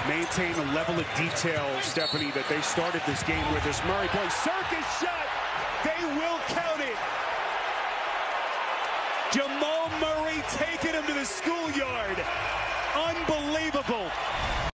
maintain the level of detail, Stephanie, that they started this game with. This Murray plays circus shot. They will count it. Jamal Murray taking him to the schoolyard. Unbelievable.